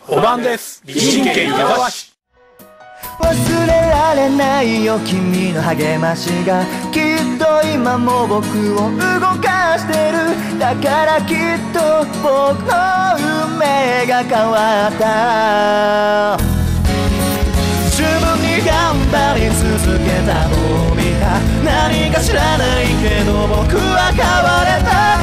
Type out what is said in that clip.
おばんです。美人県矢橋。 忘れられないよ君の励ましが、きっと今も僕を動かしてる。だからきっと僕の運命が変わった。十分に頑張り続けたのを見た。何か知らないけど僕は変われた。